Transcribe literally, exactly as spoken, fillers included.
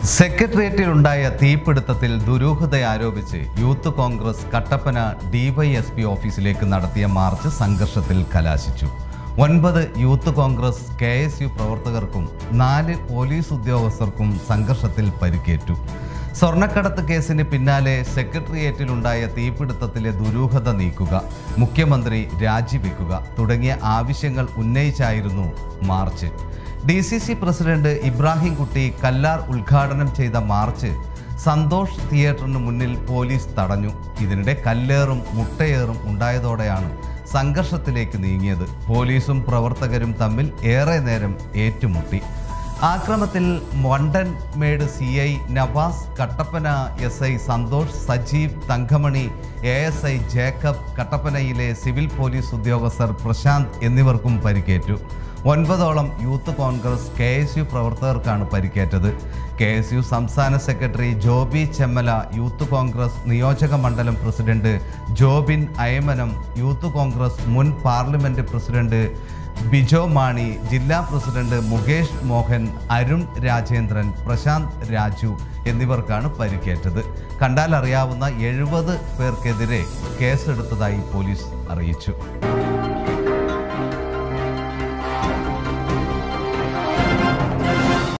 സെക്രട്ടേറിയറ്റിലുണ്ടായ തീപിടുത്തത്തിൽ ദുരൂഹത ആരോപിച്ച് youth Congress Kattappana DYSP ഓഫീസിലേക്ക് നടത്തിയ മാർച്ച് സംഘർഷത്തിൽ കലാശിച്ചു. ഒൻപത് youth Congress K S U പ്രവർത്തകർക്കും നാല് പോലീസ് ഉദ്യോഗസ്ഥർക്കും സംഘർഷത്തിൽ പരിക്കേറ്റു. സ്വർണ്ണക്കടത്ത് കേസിന് പിന്നാലെ സെക്രട്ടേറിയറ്റിലുണ്ടായ തീപിടുത്തത്തിലെ ദുരൂഹത നീക്കുക, മുഖ്യമന്ത്രി രാജിവെക്കുക തുടങ്ങിയ ആവശ്യങ്ങൾ ഉന്നയിച്ചായിരുന്നു march. D C C president Ibrahim Kutty Kallar ഉദ്ഘാടനം ചെയ്ത മാർച്ച് സന്തോഷ് തിയേറ്ററിന് മുന്നിൽ പോലീസ് തടഞ്ഞു. ഇതിനിടെ കല്ലേറും മുട്ടയേറും ഉണ്ടായതോടെയാണ് സംഘർഷത്തിലേക്ക് നീങ്ങിയത്. പോലീസും പ്രവർത്തകരും തമ്മിൽ ഏറെ നേരം ഏറ്റുമുട്ടി. ആക്രമത്തിൽ Vandanmedu C I Navas, Kattappana S I Santhosh, Sajeev, Thankamani, A S I Jacob, കട്ടപ്പനയിലെ സിവിൽ പോലീസ് ഉദ്യോഗസ്ഥർ പ്രശാന്ത് എന്നിവർക്കും പരിക്കേറ്റു. ഒൻപതോളം youth Congress K S U പ്രവർത്തകർക്കാണ് പരിക്കേറ്റത്. കെ എസ് യു സംസ്ഥാന സെക്രട്ടറി ജോബി ചെമ്മല, യൂത്ത് കോൺഗ്രസ് നിയോജക മണ്ഡലം പ്രസിഡന്റ് ജോബിൻ അയമനം, യൂത്ത് കോൺഗ്രസ് മുൻ പാർലമെന്റ് പ്രസിഡന്റ് ബിജോ മാണി, ജില്ലാ പ്രസിഡന്റ് മുകേഷ് മോഹൻ, അരുൺ രാജേന്ദ്രൻ, പ്രശാന്ത് രാജു എന്നിവർക്കാണ് പരിക്കേറ്റത്. കണ്ടാൽ അറിയാവുന്ന എഴുപത് പേർക്കെതിരെ കേസെടുത്തതായി പോലീസ് അറിയിച്ചു.